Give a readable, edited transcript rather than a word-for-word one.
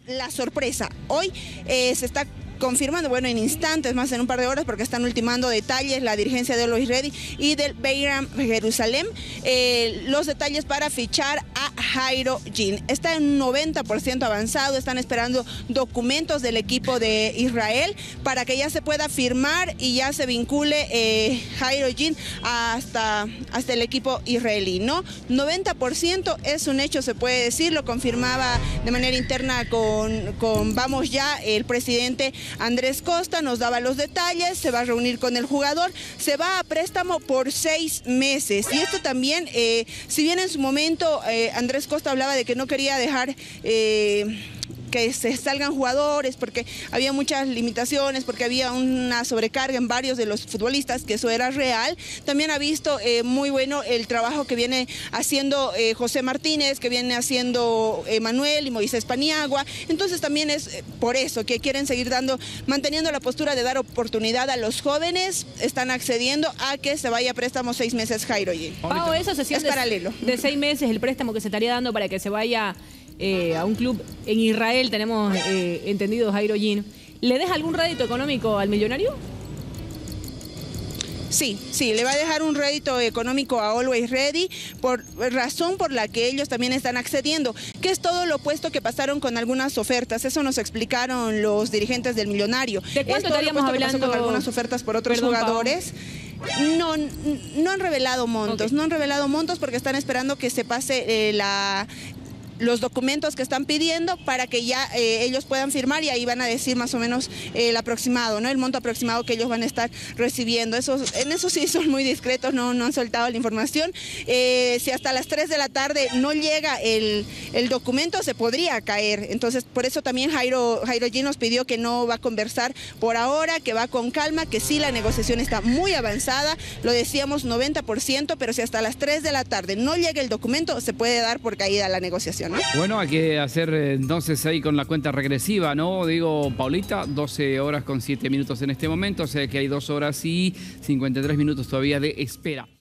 la sorpresa. Hoy se está confirmando, bueno, en instantes, más en un par de horas, porque están ultimando detalles la dirigencia de Always Ready y del Beiram Jerusalén, los detalles para fichar a Jairo Jean. Está en un 90% avanzado, están esperando documentos del equipo de Israel para que ya se pueda firmar y ya se vincule Jairo Jean hasta el equipo israelí, ¿no? 90% es un hecho, se puede decir, lo confirmaba de manera interna con Vamos Ya, el presidente Andrés Costa nos daba los detalles, se va a reunir con el jugador, se va a préstamo por 6 meses. Y esto también, si bien en su momento Andrés Costa hablaba de que no quería dejar que se salgan jugadores porque había muchas limitaciones, porque había una sobrecarga en varios de los futbolistas, que eso era real. También ha visto muy bueno el trabajo que viene haciendo José Martínez, que viene haciendo Manuel y Moisés Paniagua. Entonces también es por eso que quieren seguir manteniendo la postura de dar oportunidad a los jóvenes. Están accediendo a que se vaya a préstamo 6 meses Jairo Jean. Pau, esa sesión es paralelo. De 6 meses, el préstamo que se estaría dando para que se vaya a un club en Israel, tenemos entendido, Jairo Jean, ¿le deja algún rédito económico al millonario? Sí, le va a dejar un rédito económico a Always Ready, por razón por la que ellos también están accediendo, que es todo lo opuesto que pasaron con algunas ofertas. Eso nos explicaron los dirigentes del millonario. ¿De cuánto estaríamos hablando? Con algunas ofertas por otros jugadores. No han revelado montos, okay. No han revelado montos porque están esperando que se pase los documentos que están pidiendo para que ya ellos puedan firmar, y ahí van a decir más o menos el aproximado, ¿no? El monto aproximado que ellos van a estar recibiendo. En eso sí son muy discretos, no han soltado la información. Si hasta las 3 de la tarde no llega el documento, se podría caer. Entonces, por eso también Jairo Jean nos pidió que no va a conversar por ahora, que va con calma, que sí, la negociación está muy avanzada, lo decíamos 90%, pero si hasta las 3 de la tarde no llega el documento, se puede dar por caída la negociación, ¿no? Bueno, hay que hacer entonces ahí con la cuenta regresiva, ¿no? Digo, Paulita, 12 horas con 7 minutos en este momento, o sea que hay 2 horas y 53 minutos todavía de espera.